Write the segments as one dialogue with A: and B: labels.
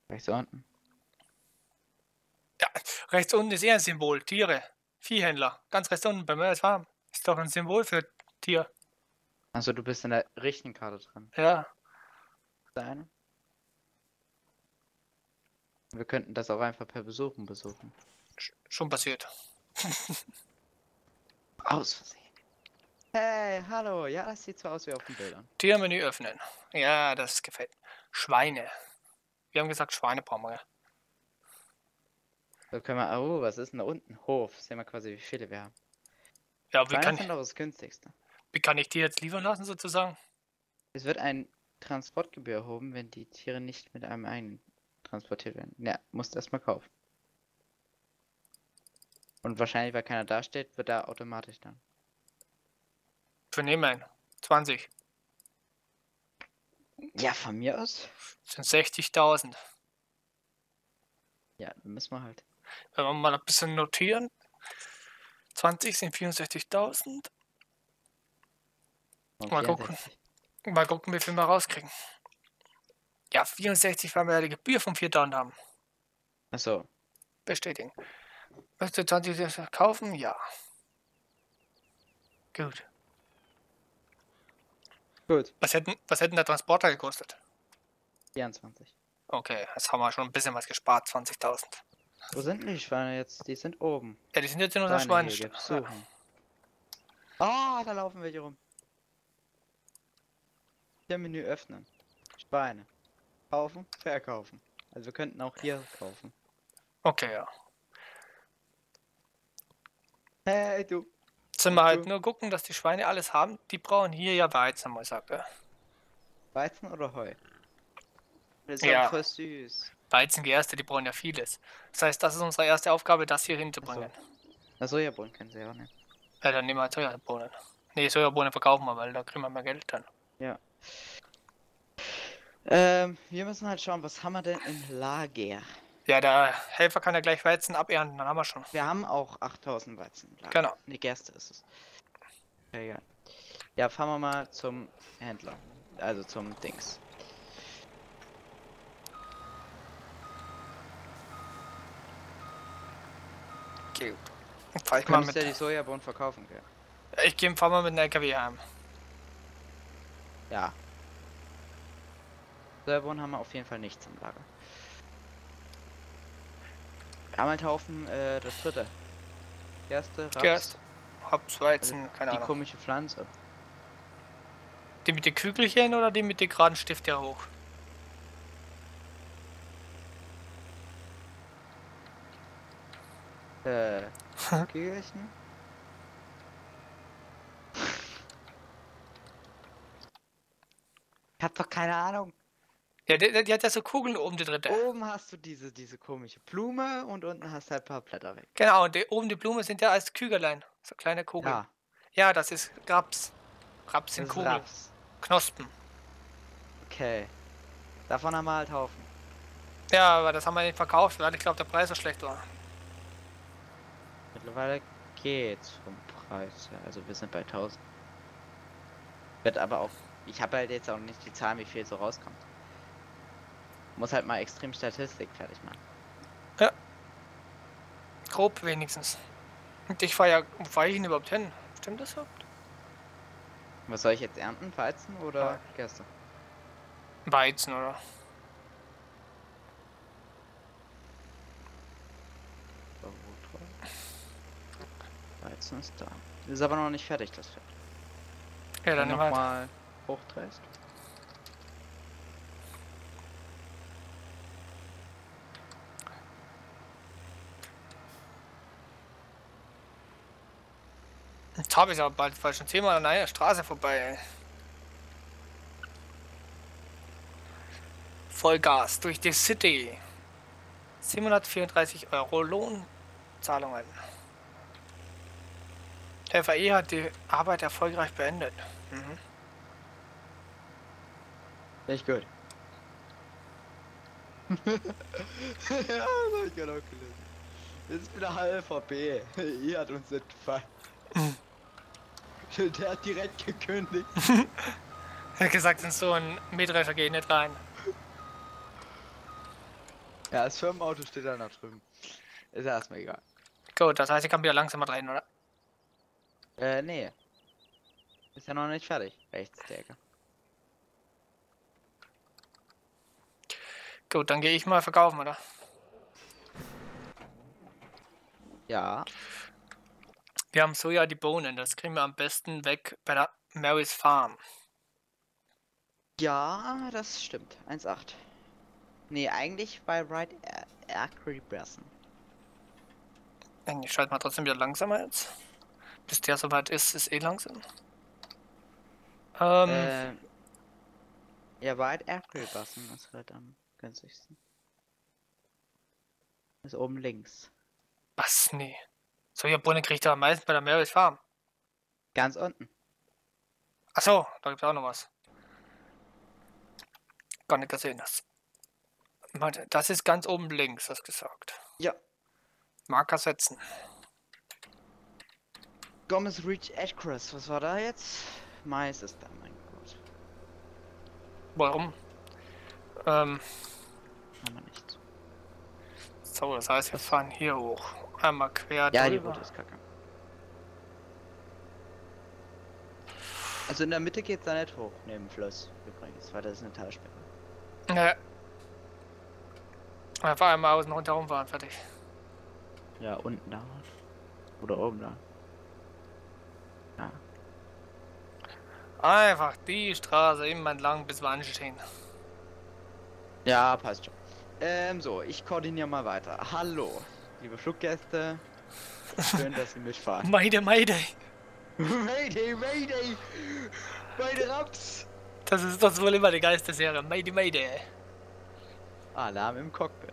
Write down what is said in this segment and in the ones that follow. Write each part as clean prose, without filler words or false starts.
A: Rechts unten.
B: Ja, rechts unten ist eher ein Symbol. Tiere. Viehhändler. Ganz rechts unten bei Möllers Farm. Ist doch ein Symbol für Tier.
A: Also du bist in der richtigen Karte dran.
B: Ja.
A: Eine. Wir könnten das auch einfach per besuchen.
B: Schon passiert.
A: Aus Versehen. Hey, hallo. Ja, das sieht so aus wie auf den Bildern.
B: Tiermenü öffnen. Ja, das gefällt. Schweine. Wir haben gesagt, Schweine brauchen wir.
A: So können wir. Oh, was ist denn da unten? Hof. Sehen wir quasi, wie viele wir haben.
B: Ja, wie
A: Schweine sind doch das günstigste.
B: kann ich die jetzt liefern lassen, sozusagen?
A: Es wird ein Transportgebühr erhoben, wenn die Tiere nicht mit einem eigenen transportiert werden. Ja, musst erstmal kaufen. Und wahrscheinlich, weil keiner da steht, wird er automatisch dann.
B: Für nehmen 20.
A: Ja, von mir aus.
B: Das sind 60.000.
A: Ja, dann müssen wir halt.
B: Wenn wir mal ein bisschen notieren. 20 sind 64.000. Mal gucken. Mal gucken, wie viel wir rauskriegen. Ja, 64, weil wir ja die Gebühr von 4.000 haben.
A: Achso.
B: Bestätigen. Möchtest du 20 kaufen? Ja. Gut.
A: Gut.
B: Was hätten der Transporter gekostet?
A: 24.
B: Okay, jetzt haben wir schon ein bisschen was gespart, 20.000.
A: Wo sind denn die Schweine jetzt? Die sind oben.
B: Ja, die sind jetzt in unserem Schweinestall.
A: Suchen. Ah, da laufen welche rum. Hier Menü öffnen. Schweine. Kaufen, verkaufen. Also wir könnten auch hier kaufen.
B: Okay, ja.
A: Hey, du.
B: Jetzt wir halt nur gucken, dass die Schweine alles haben. Die brauchen hier ja Weizen, mal sagt er.
A: Weizen oder Heu? Das ist
B: Ja.
A: auch voll süß.
B: Weizengerste, die brauchen ja vieles. Das heißt, das ist unsere erste Aufgabe, das hier hinzubringen.
A: Na, Sojabohnen können sie auch nicht.
B: Ja, dann nehmen wir halt Sojabohnen. Ne, Sojabohnen verkaufen wir, weil da kriegen wir mehr Geld dann.
A: Ja. Wir müssen halt schauen, was haben wir denn im Lager?
B: Ja, der Helfer kann ja gleich Weizen abernten, dann haben wir schon.
A: Wir haben auch 8000 Weizen im Lager.
B: Genau.
A: Ne, Gerste ist es. Ja. Ja, fahren wir mal zum Händler. Also zum Dings.
B: Gut. Fahr ich
A: Du
B: mal
A: kannst
B: mit.
A: ja die Sojabohnen verkaufen, gell?
B: Fahr mal mit dem LKW heim.
A: Ja. Sojabohnen haben wir auf jeden Fall nichts im Lager. Wir haben halt Haufen, das dritte. Gerste, Raps.
B: Gerste, Raps, Weizen,
A: Also
B: keine
A: die
B: Ahnung.
A: komische Pflanze.
B: Die mit den Kügelchen oder die mit den geraden Stift hier hoch?
A: Kügelchen? Ich hab doch keine Ahnung.
B: Ja, die hat ja so Kugeln oben, die dritte.
A: Oben hast du diese komische Blume und unten hast du halt ein paar Blätter weg.
B: Genau, und oben die Blume sind ja als Kügellein. So kleine Kugeln.
A: Ja.
B: Ja, das ist Raps. Raps sind Kugeln.
A: Raps.
B: Knospen.
A: Okay. Davon haben wir halt Haufen.
B: Ja, aber das haben wir nicht verkauft, weil ich glaube, der Preis so schlecht war.
A: Mittlerweile geht's vom Preis her. Also wir sind bei 1000. Wird aber auch. Ich habe halt jetzt auch nicht die Zahlen, wie viel so rauskommt. Muss halt mal extrem Statistik fertig machen.
B: Ja. Grob wenigstens. Und ich fahre ja. Wo fahre ich denn überhaupt hin? Stimmt das überhaupt?
A: Was soll ich jetzt ernten? Weizen oder Gerste?
B: Weizen, oder?
A: Weizen ist da. Ist aber noch nicht fertig, das Feld.
B: Ja, dann
A: noch
B: halt.
A: mal hochdrehst.
B: Jetzt habe ich aber bald, weil schon 10-mal an einer Straße vorbei, ey. Vollgas durch die City. 734 Euro Lohnzahlungen. Der FAE hat die Arbeit erfolgreich beendet. Mhm.
A: Echt gut. Ja, das hab ich gerade auch gelesen. Das ist wieder HLVB. Ihr hat uns nicht gefallen. Der hat direkt gekündigt.
B: Er hat gesagt, in so ein Mähdrescher geht nicht rein.
A: Ja, das Firmenauto steht da noch drüben. Ist ja erstmal egal.
B: Gut, das heißt, ich kann wieder langsamer drehen, oder?
A: Nee. Ist ja noch nicht fertig. Rechts, der Ecke.
B: Gut, dann gehe ich mal verkaufen, oder?
A: Ja.
B: Wir haben Soja, die Bohnen. Das kriegen wir am besten weg bei der Mary's Farm.
A: Ja, das stimmt. 1,8. Nee, eigentlich bei Right Agribussen.
B: Ich schalte mal trotzdem wieder langsamer jetzt. Bis der soweit ist eh langsam.
A: Ja, Right Agribussen ist halt am günstigsten. Ist oben links.
B: Was? Nee. Sojabohnen kriegt er am meisten bei der Mary's Farm.
A: Ganz unten.
B: Achso, da gibt es auch noch was. Gar nicht gesehen. Das ist ganz oben links, hast gesagt.
A: Ja.
B: Marker setzen.
A: Gomez Reach Acres. Was war da jetzt? Mais ist da, mein Gott.
B: Warum?
A: Haben wir nicht.
B: So, das heißt, wir fahren hier hoch. Einmal quer
A: Ja, die
B: drüber.
A: rote ist kacke. Also in der Mitte geht's da nicht hoch, neben dem Fluss übrigens, weil das ist eine Talsperre.
B: Ne. Einfach einmal außen rundherum fahren, fertig.
A: Ja, unten da. Oder oben da. Ja.
B: Einfach die Straße immer entlang, bis wir anstehen.
A: Ja, passt schon. So, ich koordiniere mal weiter. Hallo, liebe Fluggäste. Schön, dass Sie mitfahren.
B: Meide.
A: Mayday, Mayday! Meine Raps!
B: Das ist doch wohl immer die geilste Serie. Meide.
A: Alarm im Cockpit.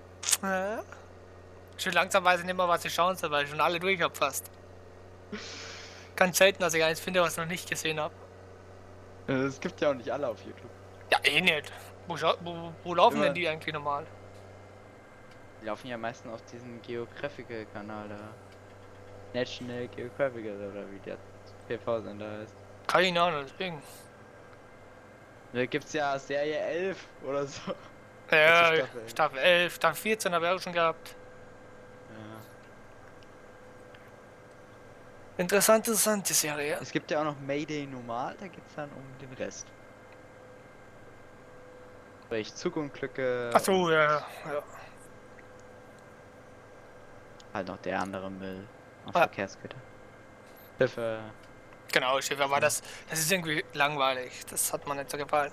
B: Schön langsam weiß ich nicht mehr, was ich schauen soll, weil ich schon alle durch hab fast. Ganz selten, dass ich eins finde, was ich noch nicht gesehen habe.
A: Es gibt ja auch nicht alle auf YouTube.
B: Ja, eh nicht. Wo laufen
A: Immer.
B: denn die eigentlich normal?
A: Die laufen ja meistens auf diesem Geographical-Kanal da. National Geographical oder wie der PV-Sender heißt.
B: Keine Ahnung, deswegen.
A: Da gibt's ja Serie 11 oder so.
B: Ja,
A: Staffel.
B: Staffel 11, Staffel 14 habe ich auch schon gehabt.
A: Ja.
B: Interessante Serie.
A: Es gibt ja auch noch Mayday normal, da geht's dann um den Rest. Sprich Zugunglücke.
B: Achso, ja.
A: Halt noch der andere Müll. Auf
B: Ah.
A: Verkehrsgüter. Schiffe.
B: Genau, Schiff, aber das ist irgendwie langweilig. Das hat mir nicht so gefallen.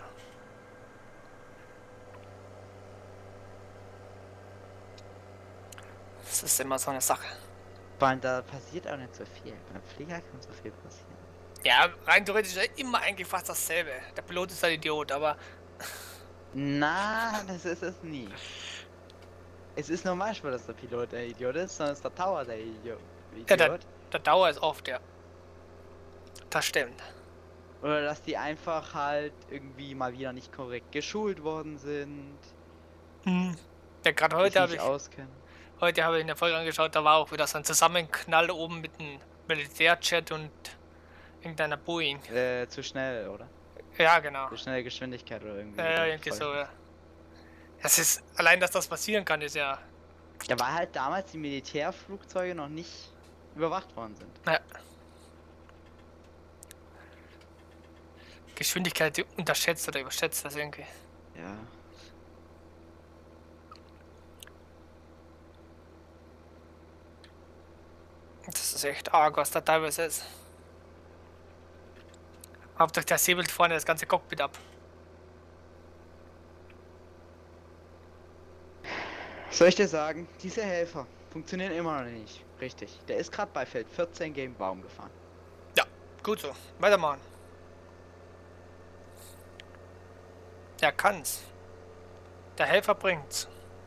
B: Das ist immer so eine Sache.
A: Vor allem da passiert auch nicht so viel. Beim Flieger kann so viel passieren.
B: Ja, rein theoretisch ist immer eigentlich fast dasselbe. Der Pilot ist ein Idiot, aber
A: Na, das ist es nie. Es ist nur manchmal, dass der Pilot der Idiot ist, sondern es ist der Tower der Idiot.
B: ja, der Dauer ist oft, ja. Das stimmt.
A: Oder dass die einfach halt irgendwie mal wieder nicht korrekt geschult worden sind.
B: Ja, gerade
A: sich
B: heute habe
A: nicht
B: ich
A: auskennen.
B: in der Folge angeschaut, da war auch wieder so ein Zusammenknall oben mit einem Militärjet und irgendeiner Boeing.
A: Zu schnell, oder?
B: Ja, genau.
A: Zu schnelle Geschwindigkeit oder irgendwie.
B: Ja, irgendwie so, ja. Das ist, allein, dass das passieren kann, ist ja.
A: Ja, weil halt damals die Militärflugzeuge noch nicht überwacht worden sind.
B: Ja. Geschwindigkeit unterschätzt oder überschätzt das irgendwie.
A: Ja.
B: Das ist echt arg, was da teilweise ist. Hauptsache der säbelt vorne das ganze Cockpit ab.
A: Soll ich dir sagen, diese Helfer funktionieren immer noch nicht. Richtig. Der ist gerade bei Feld 14 gegen Baum gefahren.
B: Ja, gut so. Weitermachen. Der kann's. Der Helfer bringt's.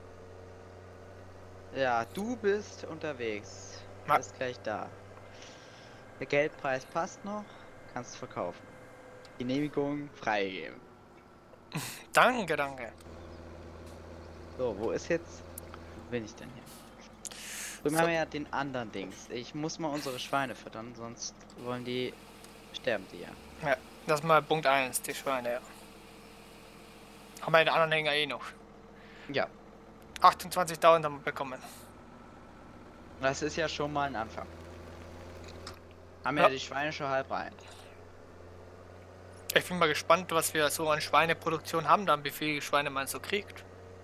A: Ja, du bist unterwegs.
B: Ja.
A: Ist gleich da. Der Geldpreis passt noch. Kannst verkaufen. Genehmigung freigeben.
B: Danke.
A: So, wo ist jetzt... Wo bin ich denn hier? Drüben haben wir ja den anderen Dings. Ich muss mal unsere Schweine füttern, sonst wollen die... sterben die ja.
B: Ja, das ist mal Punkt 1, die Schweine, ja. Haben wir den anderen Hänger eh noch.
A: Ja.
B: 28.000 haben wir bekommen.
A: Das ist ja schon mal ein Anfang. Haben
B: Ja.
A: ja die Schweine schon halb rein.
B: Ich bin mal gespannt, was wir so an Schweineproduktion haben, dann wie viele Schweine man so kriegt.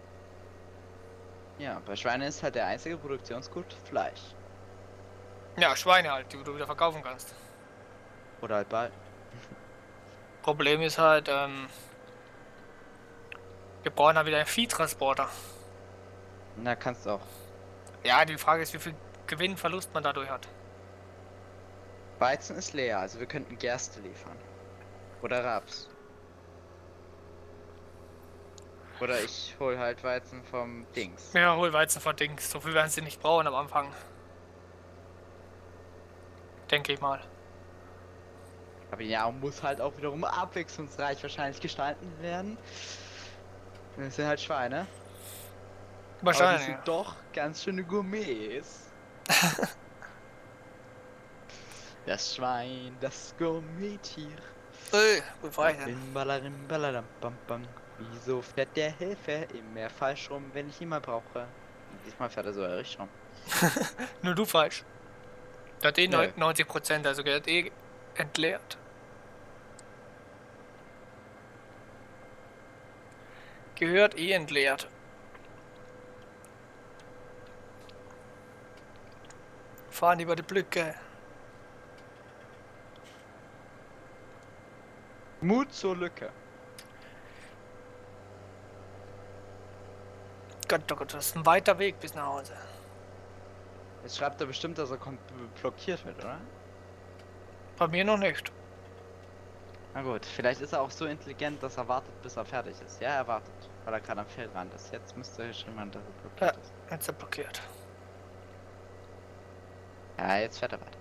A: Ja, bei Schweinen ist halt der einzige Produktionsgut Fleisch.
B: Ja, Schweine halt, die du wieder verkaufen kannst.
A: Oder halt bald.
B: Problem ist halt, wir brauchen halt wieder einen Viehtransporter.
A: Na, kannst du auch.
B: Ja, die Frage ist, wie viel Gewinnverlust man dadurch hat.
A: Weizen ist leer, also wir könnten Gerste liefern. Oder Raps. Oder ich hol halt Weizen vom Dings.
B: Ja, hol Weizen vor Dings. So viel werden sie nicht brauchen am Anfang. Denke ich mal.
A: Aber ja, muss halt auch wiederum abwechslungsreich wahrscheinlich gestalten werden. Das sind halt Schweine. Aber die
B: Wahrscheinlich.
A: sind doch ganz schöne Gourmets. Das Schwein, das Gourmettier.
B: Wo war ich denn?
A: Bim, balarim, balaram, bam, bam. Wieso fährt der Helfer immer falsch rum, wenn ich ihn mal brauche? Diesmal fährt er so richtig rum.
B: Nur du falsch. Der hat eh
A: Nö.
B: 90%, also der hat eh entleert. Gehört eh entleert. Fahren über die Blöcke.
A: Mut zur Lücke.
B: Gott, oh Gott, das ist ein weiter Weg bis nach Hause.
A: Jetzt schreibt er bestimmt, dass er blockiert wird, oder?
B: Bei mir noch nicht.
A: Na gut, vielleicht ist er auch so intelligent, dass er wartet, bis er fertig ist. Ja, er wartet, weil er gerade am Feldrand ist. Jetzt müsste er schon mal, dass er blockiert ist.
B: Jetzt ist er blockiert.
A: Ja, jetzt fährt er weiter.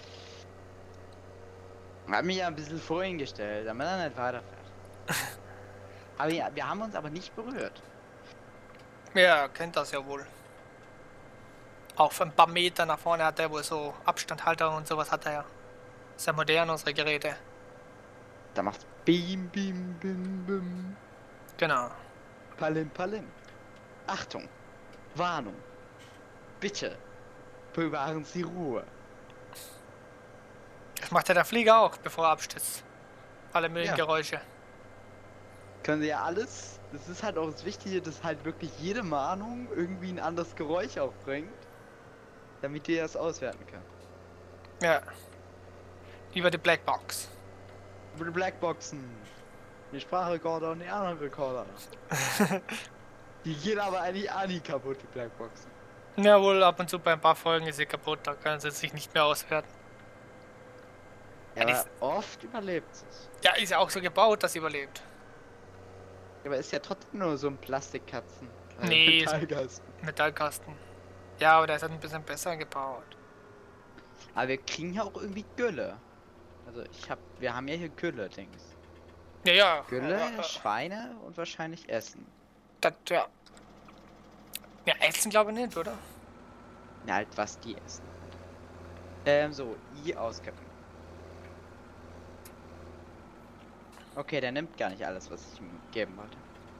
A: Hab mich ja ein bisschen vorhin gestellt, damit er nicht weiterfährt. Aber ja, wir haben uns aber nicht berührt.
B: Ja, kennt das ja wohl. Auch für ein paar Meter nach vorne hat er wohl so Abstandhalter und sowas hat er ja. Sehr modern, unsere Geräte.
A: Da macht's bim, bim, bim, bim.
B: Genau.
A: Palim, palim. Achtung. Warnung. Bitte. Bewahren Sie Ruhe.
B: Das macht ja der Flieger auch, bevor er abstürzt. Alle möglichen
A: Ja.
B: Geräusche.
A: Können Sie ja alles. Das ist halt auch das Wichtige, dass halt wirklich jede Mahnung irgendwie ein anderes Geräusch auch bringt. Damit ihr das auswerten könnt.
B: Ja. Lieber die Blackbox.
A: Über die Blackboxen. Die Sprachrekorder und die anderen Rekorder. Die gehen aber eigentlich auch nie kaputt, die Blackboxen.
B: Jawohl, ab und zu bei ein paar Folgen ist sie kaputt, da können sie sich nicht mehr auswerten.
A: Ja,
B: die
A: aber oft überlebt es.
B: Ja, ist ja auch so gebaut, dass sie überlebt.
A: Aber ist ja trotzdem nur so ein Plastikkatzen.
B: Nee, ist-
A: Metallkasten.
B: Metallkasten. Ja, aber der ist halt ein bisschen besser gebaut.
A: Aber wir kriegen ja auch irgendwie Gülle. Also wir haben ja hier Gülle-Dings.
B: Ja, ja.
A: Gülle, Schweine und wahrscheinlich Essen.
B: Das, ja. Ja, Essen glaube ich nicht, oder?
A: Na halt, was die essen. So, I auskippen. Okay, der nimmt gar nicht alles, was ich ihm geben wollte.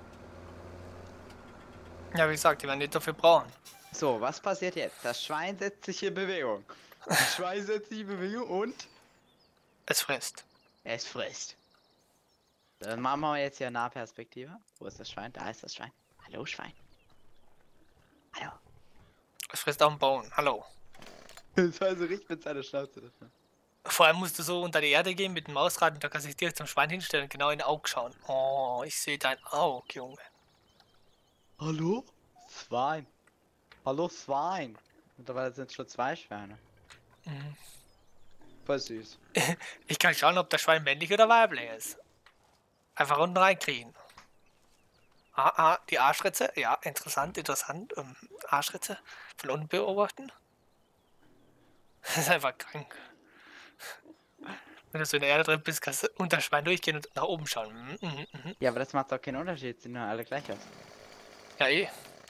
B: Ja, wie gesagt, die werden nicht dafür brauchen.
A: So, was passiert jetzt? Das Schwein setzt sich in Bewegung. Das Schwein setzt sich in Bewegung und
B: Es frisst.
A: es frisst. Dann machen wir jetzt hier Nahperspektive. Wo ist das Schwein? Da ist das Schwein. Hallo, Schwein. Hallo.
B: Es frisst auch einen Baum. Hallo.
A: Das war so richtig mit seiner Schnauze.
B: Vor allem musst du so unter die Erde gehen mit dem Mausrad und da kannst du dich direkt zum Schwein hinstellen und genau in den Auge schauen. Oh, ich sehe dein Auge, Junge.
A: Hallo? Schwein. Hallo, Schwein. Mittlerweile sind es schon 2 Schweine.
B: Mhm.
A: Voll süß.
B: Ich kann schauen, ob das Schwein männlich oder weiblich ist. Einfach unten reinkriegen. Die Arschritze. Ja, interessant. Arschritze. Von unten beobachten. Das ist einfach krank. Wenn du so in der Erde drin bist, kannst du unter das Schwein durchgehen und nach oben schauen.
A: Ja, aber das macht doch keinen Unterschied. Sehen nur alle gleich aus.
B: Ja, eh.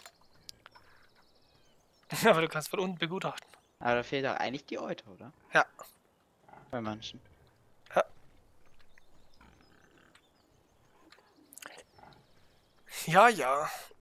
B: Aber du kannst von unten begutachten.
A: Aber da fehlt doch eigentlich die Eute, oder?
B: Ja.
A: Bei manchen.
B: Ja. Ja, ja.